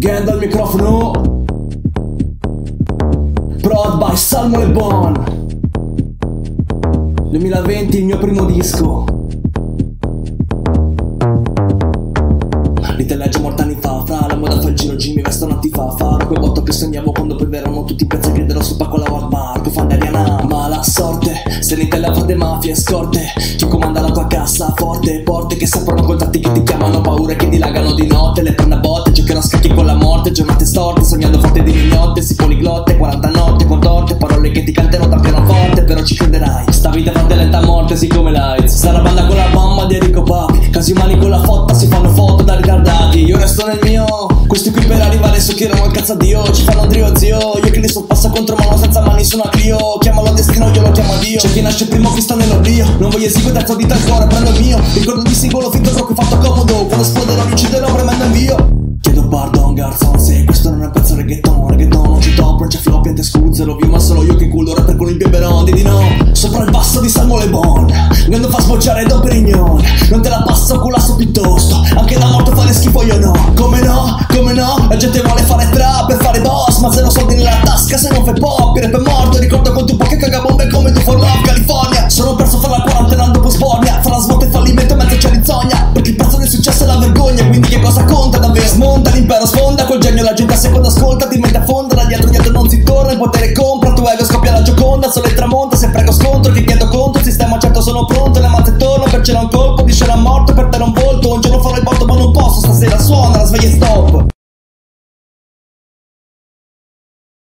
Weekend al microfono. Prod by Salmo Le Bon. 2020 il mio primo disco. L'Intellegio molti anni fa, fra la moda fa il giro G, mi vesto nati fa. Farò quel botto che sognavo quando poi verranno tutti i pezzi che dello sul con la Warbar, che fan d'Ariana. Ma la sorte, se l'Intella fa de mafie e scorte, chi comanda la tua cassa forte, porte che saprono contatti che ti chiamano, paure che dilagano di notte, le prendo a botte, giocherò a scacchi con la morte, giornate storte, sognando forte di mignotte, si poliglotte, 40 notte contorte, parole che ti canterò da pianoforte, però ci crederai, sta vita fa lenta morte, siccome lights, sta la banda con la bomba di Enrico Papi, casi umani con la fotta, si fanno foto da ritardati, io resto nel mio, questi qui per arrivare so che erano il cazzo a Dio, ci fanno un trio zio, io che li sorpasso contro mano senza mani su una Clio, chiamalo destino, io lo chiamo Dio, c'è chi nasce primo chi sta nell'oblio, non voglio esigo terzo dito al cuore, prendo il mio, ricordo di singolo finto troppo fatto comodo, quando esploderò mi ucciderò premendo invio. Chiedo pardon garzon, se questo non è un pezzo reggaeton, non c'è top, non c'è flop, niente scuzzero, view, ma solo io che culo rapper con il biberon, di no, sopra il basso di Salmo Le Bon, quando fa sbocciare Don Perignon, non te la passo culasso piuttosto, anche da morto fare schifo io no, come no, la gente vuole fare trap per fare boss, ma zero soldi nella tasca se non fai pop, il rap è morto, ricordo con tu poche cagabombe come tu for love, California, sono perso fra la quarantena dopo sbornia, fra la svolta e fallimento e mezzo c'è l'insonnia, perché il prezzo del successo è la vergogna, quindi che cosa conta davvero? Smonta l'impero, sfonda col genio, la gente a seconda ascolta, ti mette a fonda, da dietro non si torna, il potere compra, tu ego scoppia la Gioconda, sole tramonta, se prego scontro, che chiedo conto, il sistema certo sono pronto, le mazze torno, per c'era un colpo, di scena morto, per te non volto, un giorno farò il botto ma non posso, stasera suona, la sveglia e stop.